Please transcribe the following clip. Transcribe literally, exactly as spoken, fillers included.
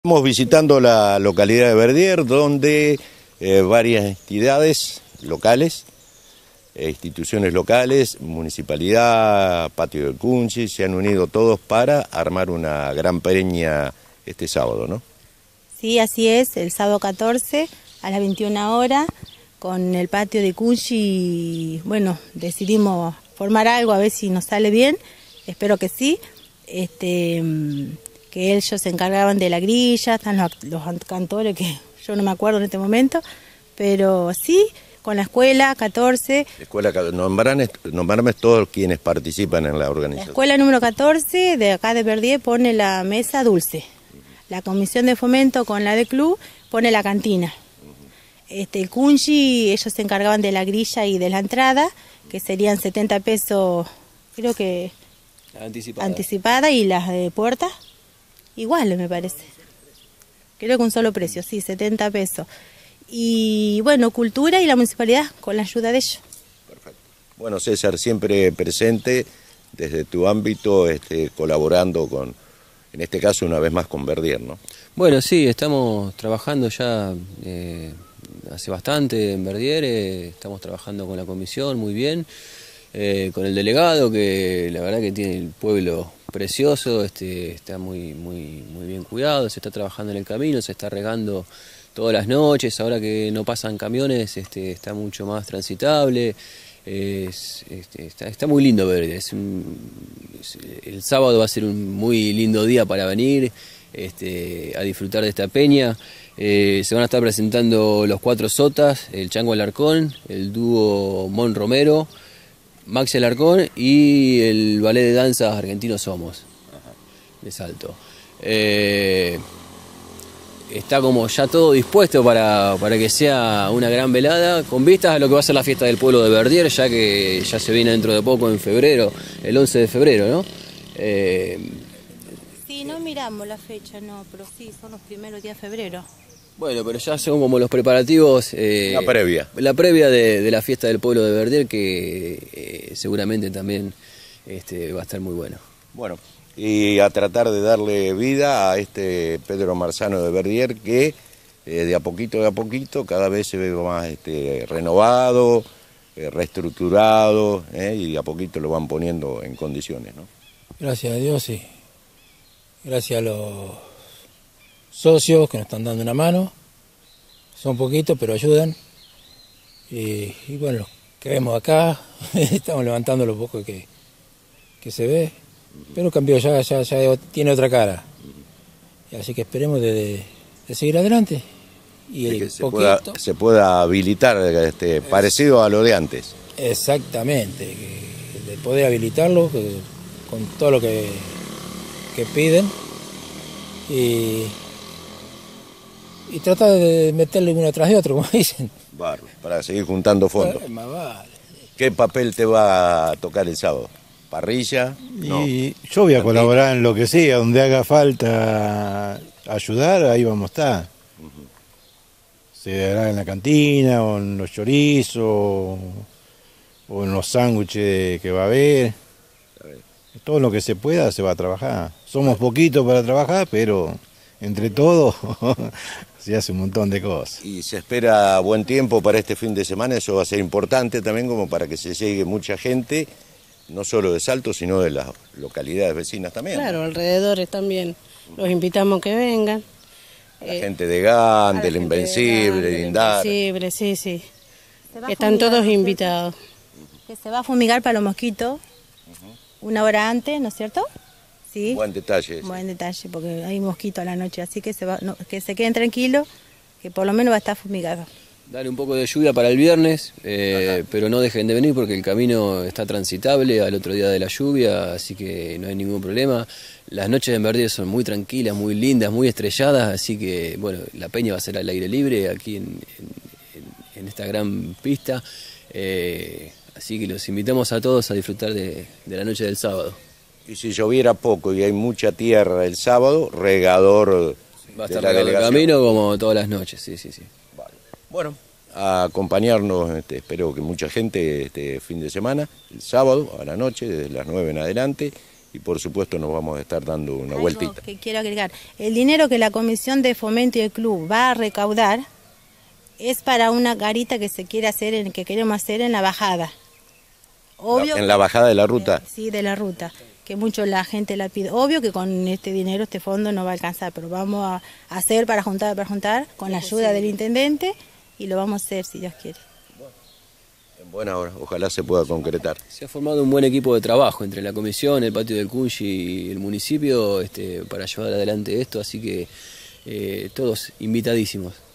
Estamos visitando la localidad de Verdier, donde eh, varias entidades locales, eh, instituciones locales, municipalidad, Patio del Cunchi, se han unido todos para armar una gran peña este sábado, ¿no? Sí, así es, el sábado catorce a las veintiuna horas, con el Patio de Cunchi, bueno, decidimos formar algo a ver si nos sale bien, espero que sí. Este... que ellos se encargaban de la grilla, están los, los cantores que yo no me acuerdo en este momento, pero sí, con la escuela catorce. La escuela, nombrame, nombrame todos quienes participan en la organización. La escuela número catorce de acá de Verdier pone la mesa dulce, la comisión de fomento con la de club pone la cantina. Este, el Cunchi, ellos se encargaban de la grilla y de la entrada, que serían setenta pesos, creo que anticipada, anticipada y las de puerta. Igual me parece, creo que un solo precio, sí, setenta pesos. Y bueno, cultura y la municipalidad con la ayuda de ellos. Perfecto. Bueno, César, siempre presente desde tu ámbito, este, colaborando con, en este caso una vez más con Verdier, ¿no? Bueno, sí, estamos trabajando ya eh, hace bastante en Verdier, eh, estamos trabajando con la comisión muy bien, eh, con el delegado que la verdad que tiene el pueblo precioso, este, está muy, muy, muy bien cuidado, se está trabajando en el camino, se está regando todas las noches, ahora que no pasan camiones este, está mucho más transitable, es, este, está, está muy lindo ver, es un, es, el sábado va a ser un muy lindo día para venir este, a disfrutar de esta peña. Eh, se van a estar presentando los cuatro sotas, el Chango Alarcón, el dúo Mon Romero, Maxi Alarcón y el ballet de danza argentino Somos, de Salto. Eh, está como ya todo dispuesto para, para que sea una gran velada, con vistas a lo que va a ser la fiesta del pueblo de Verdier, ya que ya se viene dentro de poco en febrero, el once de febrero, ¿no? Eh, sí, no miramos la fecha, no, pero sí, son los primeros días de febrero. Bueno, pero ya son como los preparativos... Eh, la previa. La previa de, de la fiesta del pueblo de Verdier, que eh, seguramente también este, va a estar muy bueno. Bueno, y a tratar de darle vida a este Pedro Marzano de Verdier, que eh, de a poquito, de a poquito, cada vez se ve más este, renovado, eh, reestructurado, eh, y de a poquito lo van poniendo en condiciones, ¿no? Gracias a Dios, sí. Gracias a los socios que nos están dando una mano, son poquitos pero ayudan, y, y bueno, que vemos acá, estamos levantando lo poco que, que se ve, pero cambió, ya, ya, ya tiene otra cara, y así que esperemos de, de, de seguir adelante, y de que se, poquito, pueda, se pueda habilitar este, es, parecido a lo de antes. Exactamente, que, de poder habilitarlo que, con todo lo que, que piden, y y trata de meterle uno tras de otro, como dicen. Barro, para seguir juntando fondos. Más vale. ¿Qué papel te va a tocar el sábado? ¿Parrilla? No. Y yo voy a colaborar en lo que sea, donde haga falta ayudar, ahí vamos a estar. Uh-huh. Se hará en la cantina, o en los chorizos, o en los sándwiches que va a haber. A ver. Todo lo que se pueda se va a trabajar. Somos poquitos para trabajar, pero entre todos se hace un montón de cosas. Y se espera buen tiempo para este fin de semana, eso va a ser importante también como para que se llegue mucha gente, no solo de Salto, sino de las localidades vecinas también. Claro, ¿no? Alrededores también, los invitamos a que vengan. La eh, gente de Gan, del Invencible, de Indar. Invencible, sí, sí, están todos invitados. Que se va a fumigar para los mosquitos, uh-huh, una hora antes, ¿no es cierto? Sí. Buen detalle. Ese. Buen detalle, porque hay mosquitos a la noche, así que se, va, no, que se queden tranquilos, que por lo menos va a estar fumigado. Dale un poco de lluvia para el viernes, eh, pero no dejen de venir porque el camino está transitable al otro día de la lluvia, así que no hay ningún problema. Las noches en Verdier son muy tranquilas, muy lindas, muy estrelladas, así que bueno, la peña va a ser al aire libre aquí en, en, en esta gran pista, eh, así que los invitamos a todos a disfrutar de, de la noche del sábado. Y si lloviera poco y hay mucha tierra el sábado, regador va a estar regado el camino como todas las noches, sí, sí, sí. Vale. Bueno, a acompañarnos, este, espero que mucha gente este fin de semana, el sábado a la noche, desde las nueve en adelante, y por supuesto nos vamos a estar dando una Algo vueltita. que quiero agregar, el dinero que la Comisión de Fomento y el Club va a recaudar es para una garita que se quiere hacer, en, que queremos hacer en la bajada. Obvio En la bajada de la ruta. Sí, de la ruta, que mucho la gente la pide. Obvio que con este dinero, este fondo no va a alcanzar, pero vamos a hacer para juntar, para juntar, con la ayuda del intendente, y lo vamos a hacer si Dios quiere. En buena hora, ojalá se pueda concretar. Se ha formado un buen equipo de trabajo entre la comisión, el patio del Cunchi y el municipio este, para llevar adelante esto, así que eh, todos invitadísimos.